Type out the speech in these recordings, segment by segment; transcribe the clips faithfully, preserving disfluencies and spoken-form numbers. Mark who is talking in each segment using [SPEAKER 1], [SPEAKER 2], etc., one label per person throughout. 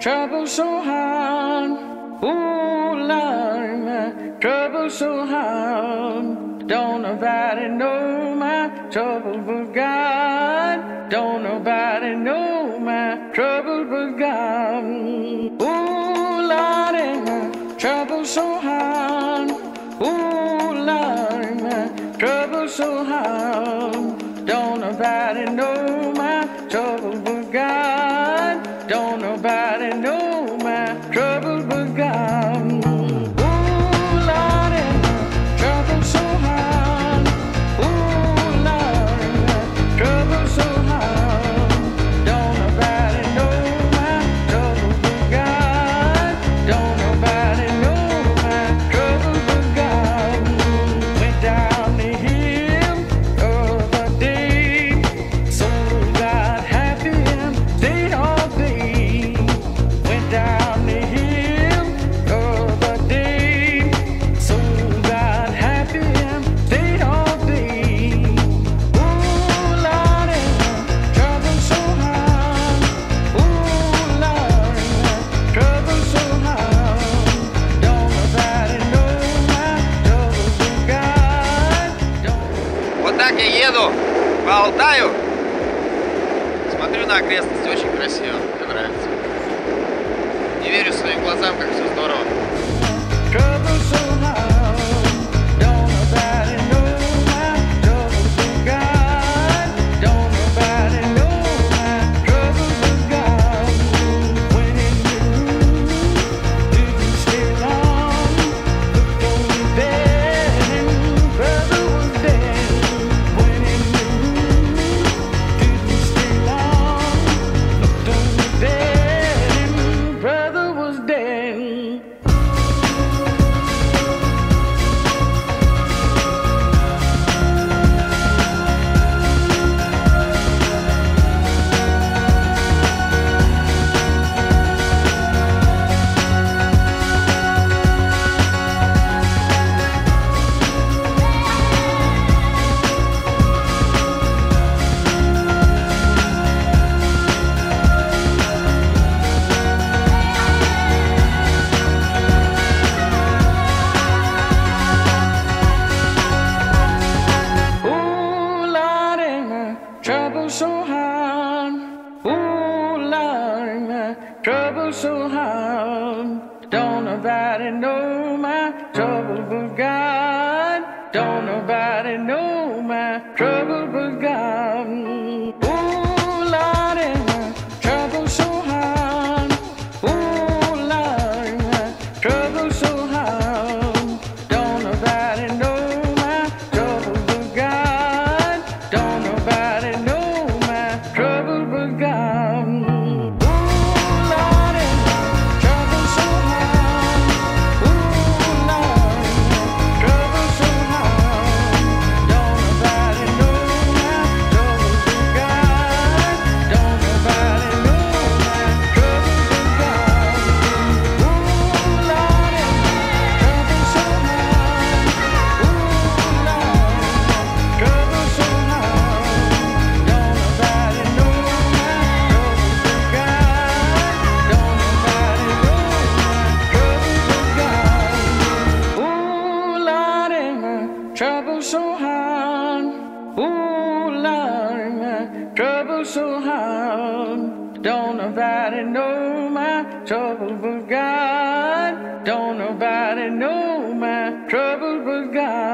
[SPEAKER 1] trouble so hard. Ooh, Lord, my trouble so hard. Don't nobody know my trouble but God. Don't nobody know my trouble but God. Ooh, Lord, my trouble so hard. Ooh, Lord, my trouble so hard. Don't nobody know my trouble but God. Don't nobody know my trouble but God. Ooh, Lord, my trouble so hard. Ooh, Lord, my trouble so hard. Don't nobody know my trouble but God. Don't nobody know my trouble but God. Went down the hill of a day, so got happy and stayed all day. Went down the hill of a day, so got happy and stayed all day. Ooh, Lord, trouble so hard. Ooh, Lord, trouble so hard. Don't nobody know my trouble but God. Don't.
[SPEAKER 2] Вот так я еду по Алтаю. Смотрю на окрестности, очень красиво, мне нравится. Не верю своим глазам, как все здорово.
[SPEAKER 1] Trouble so hard. Don't nobody know my trouble but God. Don't nobody know my trouble but God. When in the room, didn't stay long. Looked on me dead and brother was dead. When in the room, didn't stay long. Looked on me dead and brother was dead. Ooh, Lord, my trouble so hard. Ooh, Lord, my trouble so hard. Don't nobody know my trouble but God. Don't nobody know my trouble but God. Ooh, Lord, my trouble so hard. Ooh, Lord, my trouble so hard. Don't nobody know my trouble but God. Don't nobody know my trouble but God. Ooh, Lord, my trouble so hard. Ooh, Lord, my trouble so hard. Don't nobody know my trouble but God. Don't nobody know my trouble but God. Ooh, Lord, my trouble so hard. Ooh, Lord, my trouble so hard. Don't nobody know my trouble but God. Don't nobody know my trouble but God. Ooh, Lord, my trouble so hard. Ooh, Lord, my trouble so hard. Don't nobody know my trouble but God. Don't nobody know my trouble but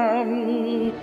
[SPEAKER 1] God.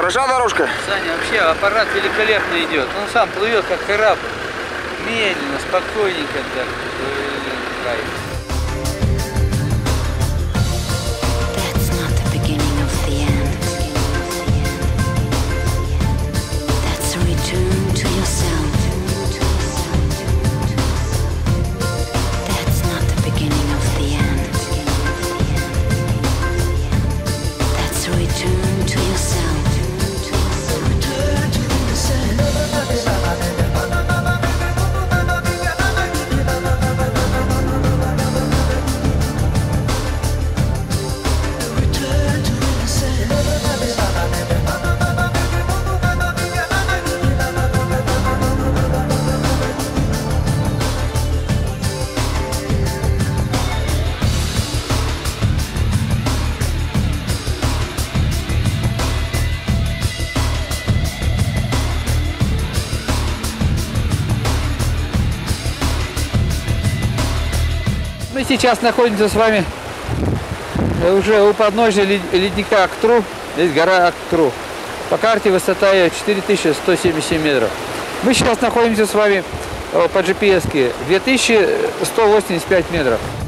[SPEAKER 2] Хороша дорожка?
[SPEAKER 3] Саня, вообще аппарат великолепно идет. Он сам плывет как корабль. Медленно, спокойненько. Так. Блин, кайф.
[SPEAKER 4] That's not the beginning of the end. That's a return to yourself. That's not the beginning of the end. That's a return to yourself. Return to
[SPEAKER 3] Мы сейчас находимся с вами уже у подножия ледника Актру. Здесь гора Актру. По карте высота ее четыре тысячи сто семьдесят семь метров. Мы сейчас находимся с вами по джи пи эс-ке две тысячи сто восемьдесят пять метров.